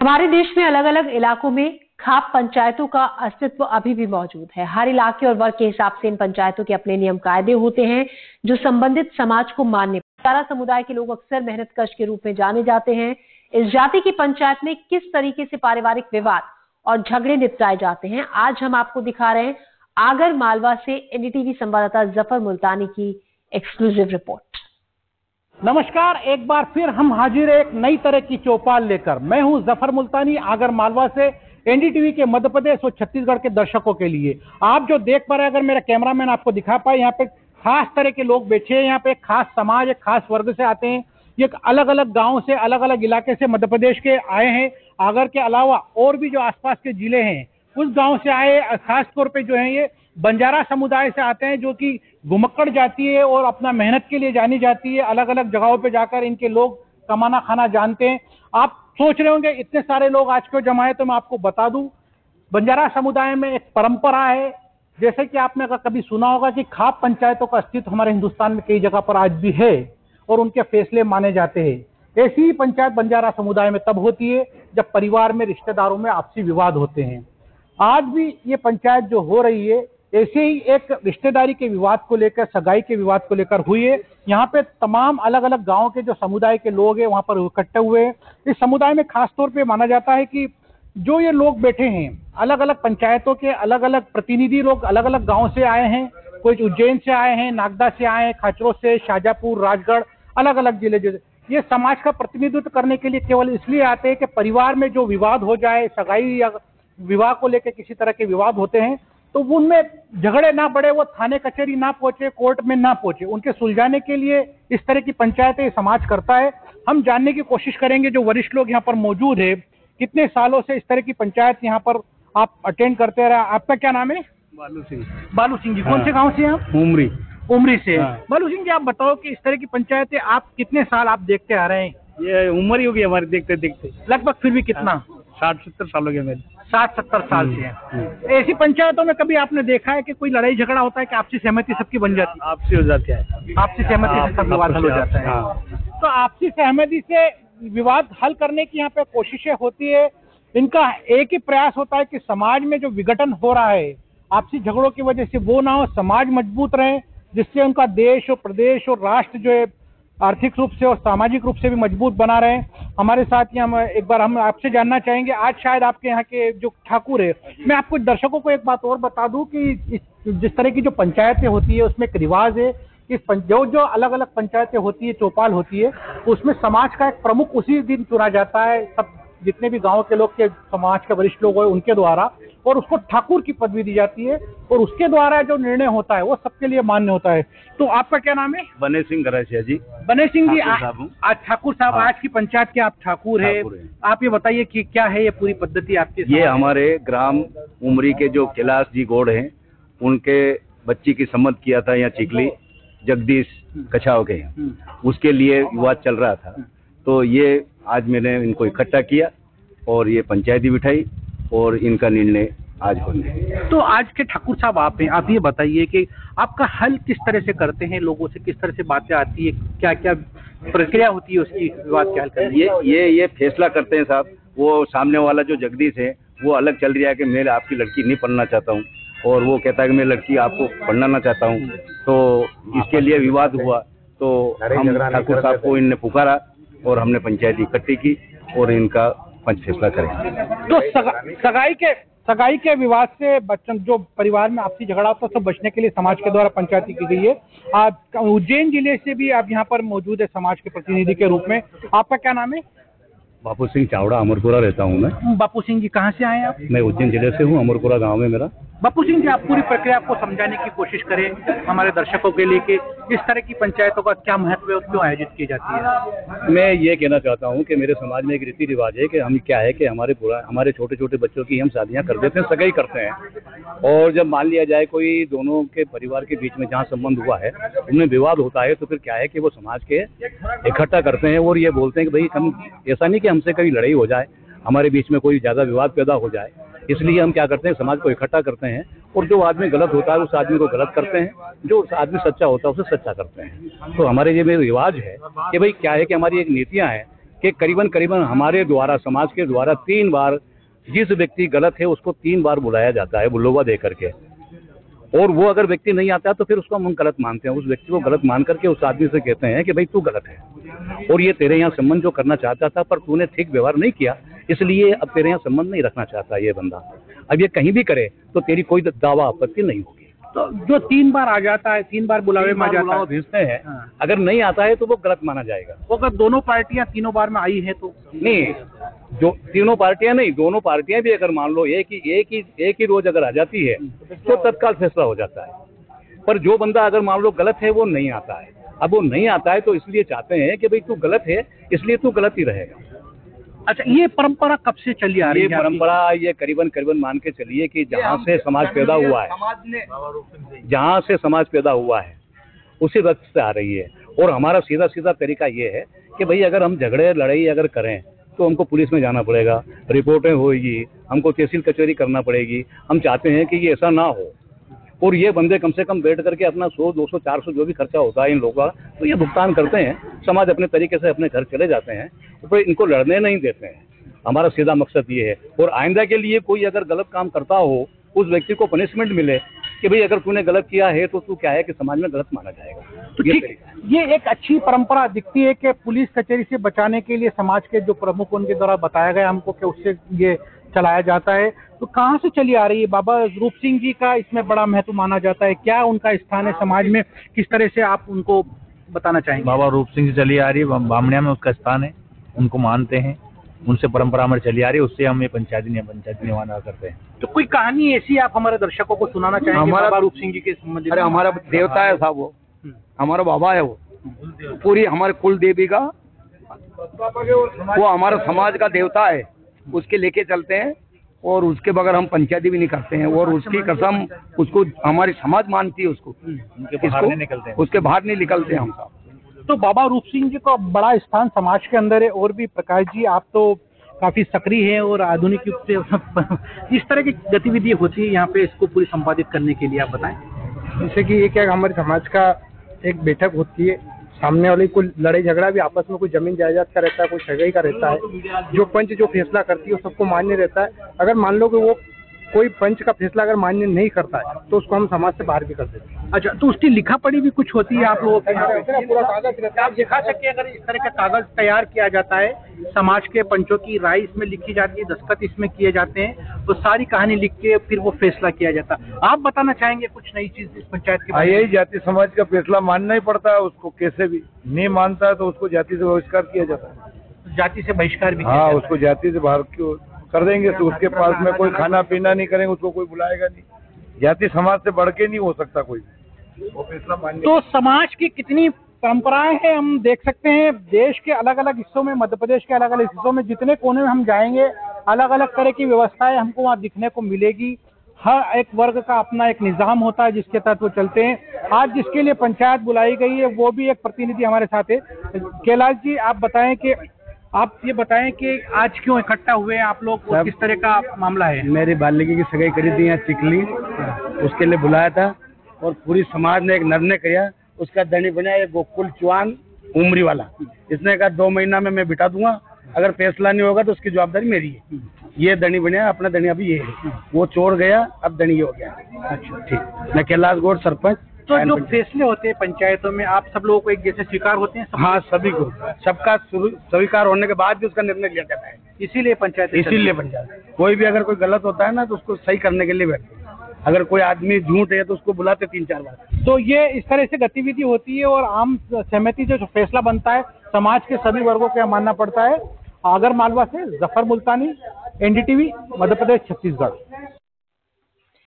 हमारे देश में अलग अलग इलाकों में खाप पंचायतों का अस्तित्व अभी भी मौजूद है। हर इलाके और वर्ग के हिसाब से इन पंचायतों के अपने नियम कायदे होते हैं जो संबंधित समाज को मानने। बंजारा समुदाय के लोग अक्सर मेहनत कश के रूप में जाने जाते हैं। इस जाति की पंचायत में किस तरीके से पारिवारिक विवाद और झगड़े निपटाए जाते हैं, आज हम आपको दिखा रहे हैं आगर मालवा से एनडीटीवी संवाददाता जफर मुल्तानी की एक्सक्लूसिव रिपोर्ट। नमस्कार, एक बार फिर हम हाजिर है एक नई तरह की चौपाल लेकर। मैं हूं जफर मुल्तानी आगर मालवा से एनडीटीवी के मध्य प्रदेश और छत्तीसगढ़ के दर्शकों के लिए। आप जो देख पा रहे हैं, अगर मेरा कैमरामैन आपको दिखा पाए, यहाँ पे खास तरह के लोग बैठे हैं। यहाँ पे एक खास समाज, एक खास वर्ग से आते हैं। ये अलग अलग गाँव से, अलग अलग इलाके से मध्य प्रदेश के आए हैं। आगर के अलावा और भी जो आसपास के जिले हैं उस गाँव से आए, खास तौर पर जो है ये बंजारा समुदाय से आते हैं, जो कि घुमक्कड़ जाती है और अपना मेहनत के लिए जानी जाती है। अलग अलग जगहों पे जाकर इनके लोग कमाना खाना जानते हैं। आप सोच रहे होंगे इतने सारे लोग आज क्यों जमा है, तो मैं आपको बता दूं, बंजारा समुदाय में एक परंपरा है। जैसे कि आपने कभी सुना होगा कि खाप पंचायतों का अस्तित्व हमारे हिंदुस्तान में कई जगह पर आज भी है और उनके फैसले माने जाते हैं। ऐसी ही पंचायत बंजारा समुदाय में तब होती है जब परिवार में, रिश्तेदारों में आपसी विवाद होते हैं। आज भी ये पंचायत जो हो रही है ऐसे ही एक रिश्तेदारी के विवाद को लेकर, सगाई के विवाद को लेकर हुई है। यहाँ पे तमाम अलग अलग गांव के जो समुदाय के लोग हैं वहां पर इकट्ठे हुए हैं। इस समुदाय में खास तौर पे माना जाता है कि जो ये लोग बैठे हैं, अलग अलग पंचायतों के अलग अलग प्रतिनिधि लोग अलग अलग गाँव से आए हैं। कोई उज्जैन से आए हैं, नागदा से आए हैं, खाचरों से, शाजापुर, राजगढ़, अलग अलग जिले। ये समाज का प्रतिनिधित्व करने के लिए केवल इसलिए आते हैं कि परिवार में जो विवाद हो जाए, सगाई या विवाह को लेकर किसी तरह के विवाद होते हैं तो उनमें झगड़े ना बढ़े, वो थाने कचहरी ना पहुंचे, कोर्ट में ना पहुंचे, उनके सुलझाने के लिए इस तरह की पंचायतें समाज करता है। हम जानने की कोशिश करेंगे जो वरिष्ठ लोग यहाँ पर मौजूद है, कितने सालों से इस तरह की पंचायत यहाँ पर आप अटेंड करते रहे। आपका क्या नाम है? बालू सिंह। बालू सिंह जी, कौन से गाँव से आप? उमरी। उमरी से। बालू सिंह जी, आप बताओ कि इस तरह की पंचायतें आप कितने साल आप देखते आ रहे हैं? ये उम्र ही होगी हमारी देखते देखते, लगभग फिर भी कितना? 60-70 साल हो गए मेरे। 60-70 साल से है। ऐसी पंचायतों में कभी आपने देखा है कि कोई लड़ाई झगड़ा होता है कि आपसी सहमति सबकी बन जाती है? आपसी हो जाती है, आपसी सहमति से सब विवाद हल हो जाता है। तो आपसी सहमति से विवाद हल करने की यहाँ पे कोशिशें होती है। इनका एक ही प्रयास होता है कि समाज में जो विघटन हो रहा है आपसी झगड़ों की वजह से वो ना हो, समाज मजबूत रहे, जिससे उनका देश और प्रदेश और राष्ट्र जो है आर्थिक रूप से और सामाजिक रूप से भी मजबूत बना रहे। हमारे साथ ही हम आपसे जानना चाहेंगे, आज शायद आपके यहाँ के जो ठाकुर है, मैं आपको दर्शकों को एक बात और बता दूं कि जिस तरह की जो पंचायतें होती है उसमें एक रिवाज है कि जो अलग अलग पंचायतें होती है, चौपाल होती है, उसमें समाज का एक प्रमुख उसी दिन चुना जाता है। सब जितने भी गांव के लोग के समाज के वरिष्ठ लोग हैं उनके द्वारा, और उसको ठाकुर की पदवी दी जाती है और उसके द्वारा जो निर्णय होता है वो सबके लिए मान्य होता है। तो आपका क्या नाम है? बने सिंह गरासिया जी। बने सिंह जी, आज ठाकुर साहब, आज की पंचायत के आप ठाकुर है। आप ये बताइए कि क्या है ये पूरी पद्धति आपके? ये हमारे ग्राम उमरी के जो कैलाश जी गौड़ हैं, उनके बच्ची की सम्मत किया था यहाँ चिकली जगदीश कछाव के, उसके लिए विवाद चल रहा था। तो ये आज मैंने इनको इकट्ठा किया और ये पंचायती बिठाई और इनका निर्णय आज होने। तो आज के ठाकुर साहब आप हैं, आप ये बताइए कि आपका हल किस तरह से करते हैं, लोगों से किस तरह से बातें आती है, क्या क्या प्रक्रिया होती है उसकी विवाद के हल करने? ये फैसला करते हैं साहब। वो सामने वाला जो जगदीश है वो अलग चल रहा है कि मैं आपकी लड़की नहीं पढ़ना चाहता हूँ, और वो कहता है कि मैं लड़की आपको पढ़ना चाहता हूँ। तो इसके लिए विवाद हुआ, तो हम ठाकुर साहब को इनने पुकारा और हमने पंचायत इकट्ठी की और इनका पंच फैसला करें। तो सगाई के विवाद से बचने, जो परिवार में आपसी झगड़ा होता है, सब बचने के लिए समाज के द्वारा पंचायती की गई है। आप उज्जैन जिले से भी आप यहाँ पर मौजूद है समाज के प्रतिनिधि के रूप में। आपका क्या नाम है? बापू सिंह चावड़ा, अमरपुरा रहता हूँ मैं। बापू सिंह जी, कहाँ से आए हैं आप? मैं उज्जैन जिले से हूँ, अमरपुरा गाँव में मेरा। बापू सिंह जी, आप पूरी प्रक्रिया को समझाने की कोशिश करें हमारे दर्शकों के लिए कि इस तरह की पंचायतों का क्या महत्व है और क्यों आयोजित की जाती है। मैं ये कहना चाहता हूँ कि मेरे समाज में एक रीति रिवाज है कि हम क्या है कि हमारे छोटे छोटे बच्चों की हम शादियाँ कर देते हैं, सगाई करते हैं, और जब मान लिया जाए कोई दोनों के परिवार के बीच में जहाँ संबंध हुआ है उनमें विवाद होता है, तो फिर क्या है कि वो समाज के इकट्ठा करते हैं और ये बोलते हैं कि भाई हम ऐसा नहीं कि हमसे कभी लड़ाई हो जाए, हमारे बीच में कोई ज़्यादा विवाद पैदा हो जाए, इसलिए हम क्या करते हैं, समाज को इकट्ठा करते हैं और जो आदमी गलत होता है उस आदमी को गलत करते हैं, जो आदमी सच्चा होता है उसे सच्चा करते हैं। तो हमारे ये रिवाज है कि भाई क्या है कि हमारी एक नीतियाँ हैं कि करीबन करीबन हमारे द्वारा, समाज के द्वारा 3 बार जिस व्यक्ति गलत है उसको 3 बार बुलाया जाता है बुलोवा दे करके, और वो अगर व्यक्ति नहीं आता तो फिर उसको हम गलत मानते हैं। उस व्यक्ति को गलत मान करके उस आदमी से कहते हैं कि भाई तू गलत है और ये तेरे यहाँ संबंध जो करना चाहता था पर तूने ठीक व्यवहार नहीं किया, इसलिए अब तेरे यहाँ संबंध नहीं रखना चाहता ये बंदा। अब ये कहीं भी करे तो तेरी कोई दावा आपत्ति नहीं होगी। तो जो 3 बार आ जाता है, 3 बार बुलावे में आ जाता है, भेजते हैं, अगर नहीं आता है तो वो गलत माना जाएगा। वो अगर दोनों पार्टियां तीनों बार में आई है तो नहीं, जो तीनों पार्टियां नहीं, दोनों पार्टियां भी अगर मान लो एक ही रोज अगर आ जाती है तो तत्काल फैसला हो जाता है। पर जो बंदा अगर मान लो गलत है वो नहीं आता है, अब वो नहीं आता है तो इसलिए चाहते हैं कि भाई तू गलत है इसलिए तू गलत ही रहेगा। अच्छा, ये परंपरा कब से चली आ रही है? ये परंपरा ये करीबन मान के चलिए कि जहाँ से समाज पैदा हुआ है, जहाँ से समाज पैदा हुआ है उसी वक्त से आ रही है। और हमारा सीधा तरीका ये है कि भाई अगर हम झगड़े लड़ाई अगर करें तो हमको पुलिस में जाना पड़ेगा, रिपोर्टें होगी, हमको तहसील कचहरी करना पड़ेगी। हम चाहते हैं कि ये ऐसा ना हो और ये बंदे कम से कम बैठ करके अपना 100, 200, 400 जो भी खर्चा होता है इन लोगों का तो ये भुगतान करते हैं, समाज अपने तरीके से अपने घर चले जाते हैं, तो इनको लड़ने नहीं देते हैं। हमारा सीधा मकसद ये है। और आइंदा के लिए कोई अगर गलत काम करता हो उस व्यक्ति को पनिशमेंट मिले कि भाई अगर तूने गलत किया है तो तू क्या है कि समाज में गलत माना जाएगा। तो ये एक अच्छी परंपरा दिखती है कि पुलिस कचहरी से बचाने के लिए समाज के जो प्रमुख उनके द्वारा बताया गया हमको कि उससे ये चलाया जाता है। तो कहाँ से चली आ रही है? बाबा रूप सिंह जी का इसमें बड़ा महत्व माना जाता है, क्या उनका स्थान है समाज में, किस तरह से आप उनको बताना चाहेंगे? बाबा रूप सिंह जी चली आ रही है, बामणिया में उसका स्थान है, उनको मानते हैं, उनसे परंपरा हमारी चली आ रही है, उससे हम ये पंचायती निर्माण करते हैं। तो कोई कहानी ऐसी आप हमारे दर्शकों को सुनाना चाहेंगे बाबा रूप सिंह जी के संबंध? अरे हमारा देवता है साहब, वो हमारा बाबा है, वो पूरी हमारे कुल देवी का, वो हमारा समाज का देवता है, उसके लेके चलते हैं और उसके बगैर हम पंचायती भी नहीं करते हैं। और उसकी कसम उसको हमारी समाज मानती है, उसको उसके बाहर नहीं निकलते हम साहब। तो बाबा रूप सिंह जी का बड़ा स्थान समाज के अंदर है। और भी प्रकाश जी, आप तो काफी सक्रिय हैं और आधुनिक युग से इस तरह की गतिविधि होती है यहाँ पे, इसको पूरी संपादित करने के लिए आप बताएं। जैसे कि ये क्या हमारे समाज का एक बैठक होती है, सामने वाले कोई लड़ाई झगड़ा भी आपस में कोई जमीन जायदाद का रहता है, कोई सगाई का रहता है, जो पंच जो फैसला करती है वो सबको मान्य रहता है। अगर मान लो कि वो कोई पंच का फैसला अगर मान्य नहीं करता है तो उसको हम समाज से बाहर भी कर देते हैं। अच्छा, तो उसकी लिखा पढ़ी भी कुछ होती है आप लोगों के यहाँ पे? पूरा कागज रहता है, आप दिखा सकते हैं। अगर इस तरह का कागज तैयार किया जाता है, समाज के पंचों की राय इसमें लिखी जाती है, दस्तखत इसमें किए जाते हैं, तो सारी कहानी लिख के फिर वो फैसला किया जाता है। आप बताना चाहेंगे कुछ नई चीज इस पंचायत के? यही जाति समाज का फैसला मानना ही पड़ता है उसको, कैसे भी नहीं मानता है तो उसको जाति से बहिष्कार किया जाता है। जाति से बहिष्कार भी? हाँ, उसको जाति से बाहर क्यों कर देंगे तो उसके पास में कोई खाना पीना नहीं करेंगे, उसको कोई बुलाएगा नहीं। जाति समाज से बढ़ के नहीं हो सकता कोई, वो फैसला मानने। तो समाज की कितनी परंपराएं हैं हम देख सकते हैं। देश के अलग अलग हिस्सों में, मध्य प्रदेश के अलग अलग हिस्सों में जितने कोने में हम जाएंगे, अलग अलग तरह की व्यवस्थाएं हमको वहाँ दिखने को मिलेगी। हर एक वर्ग का अपना एक निजाम होता है जिसके तहत वो चलते हैं। आज जिसके लिए पंचायत बुलाई गई है वो भी एक प्रतिनिधि हमारे साथ है। कैलाश जी, आप बताएं कि आप ये बताएं कि आज क्यों इकट्ठा हुए आप लोग, किस तरह का मामला है? मेरी बालिका की सगाई करी थी यहाँ चिकली, उसके लिए बुलाया था और पूरी समाज ने एक निर्णय किया, उसका दणी बना ये गोकुल चौहान उमरी वाला। इसने कहा 2 महीना में मैं बिठा दूंगा, अगर फैसला नहीं होगा तो उसकी जवाबदारी मेरी है। ये दणी बना, अपना दणी अभी ये है, वो चोर गया, अब दणी हो गया। अच्छा ठीक। मैं कैलाश गौड़ सरपंच। तो जो फैसले होते हैं पंचायतों में, आप सब लोगों को एक जैसे स्वीकार होते हैं? हाँ, सभी को, सबका स्वीकार होने के बाद भी उसका निर्णय लिया जाता है। इसीलिए पंचायत कोई भी अगर कोई गलत होता है ना तो उसको सही करने के लिए बैठते हैं। अगर कोई आदमी झूठ है तो उसको बुलाते 3-4 बार। तो ये इस तरह से गतिविधि होती है और आम सहमति जो फैसला बनता है समाज के सभी वर्गों को मानना पड़ता है। आगर मालवा से जफर मुल्तानी, NDTV, मध्य प्रदेश, छत्तीसगढ़।